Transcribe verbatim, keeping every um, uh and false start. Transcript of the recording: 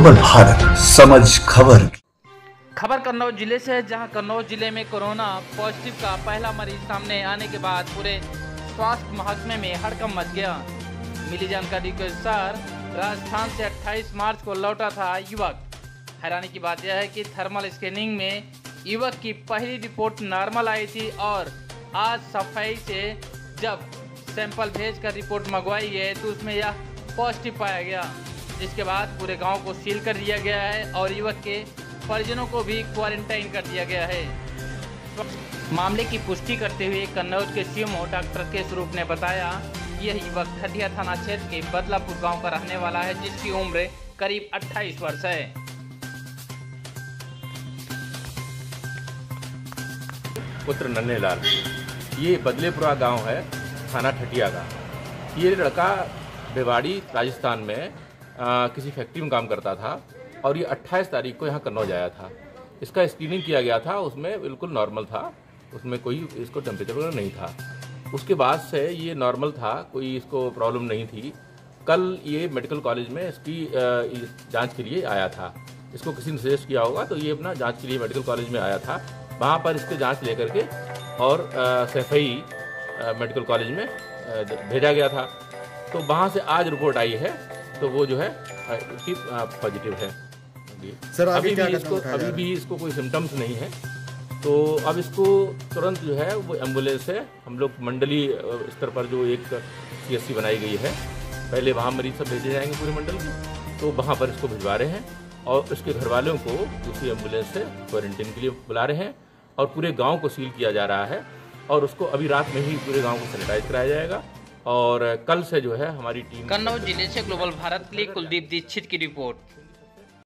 Global Bharat, समझ खबर। खबर कन्नौज जिले से है, जहां कन्नौज जिले में कोरोना पॉजिटिव का पहला मरीज सामने आने के बाद पूरे स्वास्थ्य महकमे में हड़कंप मच गया। मिली जानकारी के अनुसार राजस्थान से अट्ठाईस मार्च को लौटा था युवक। हैरानी की बात यह है कि थर्मल स्कैनिंग में युवक की पहली रिपोर्ट नॉर्मल आई थी और आज सफाई से जब सैंपल भेजकर रिपोर्ट मंगवाई है तो उसमें यह पॉजिटिव पाया गया, जिसके बाद पूरे गांव को सील कर दिया गया है और युवक के परिजनों को भी क्वारंटाइन कर दिया गया है। मामले की पुष्टि करते हुए कन्नौज के सीएमओ डॉक्टर के स्वरूप ने बताया कि यह युवक ठठिया थाना क्षेत्र के बदलापुर गांव का रहने वाला है, जिसकी उम्र करीब अट्ठाईस वर्ष है। पुत्र नन्हेलाल, ये बदलेपुरा गांव है, थाना ठठिया का। ये लड़का भिवाड़ी राजस्थान में आ, किसी फैक्ट्री में काम करता था और ये अट्ठाईस तारीख को यहाँ कन्नौज आया था। इसका स्क्रीनिंग किया गया था, उसमें बिल्कुल नॉर्मल था, उसमें कोई इसको टेम्परेचर वगैरह नहीं था। उसके बाद से ये नॉर्मल था, कोई इसको प्रॉब्लम नहीं थी। कल ये मेडिकल कॉलेज में इसकी जांच के लिए आया था। इसको किसी ने सजेस्ट किया होगा तो ये अपना जांच के लिए मेडिकल कॉलेज में आया था। वहाँ पर इसके जांच लेकर के और सैफई मेडिकल कॉलेज में भेजा गया था। तो वहाँ से आज रिपोर्ट आई है तो वो जो है पॉजिटिव है। सर अभी भी इसको अभी भी इसको कोई सिम्टम्स नहीं है। तो अब इसको तुरंत जो है वो एम्बुलेंस से हम लोग मंडली स्तर पर जो एक सीएससी बनाई गई है, पहले वहाँ मरीज सब भेजे जाएंगे पूरे मंडल के, तो वहाँ पर इसको भिजवा रहे हैं और उसके घर वालों को दूसरी एम्बुलेंस से क्वारंटीन के लिए बुला रहे हैं और पूरे गांव को सील किया जा रहा है और उसको अभी रात में ही पूरे गांव को सैनिटाइज कराया जाएगा और कल से जो है हमारी टीम। कन्नौज जिले से ग्लोबल भारत के लिए कुलदीप दीक्षित की रिपोर्ट।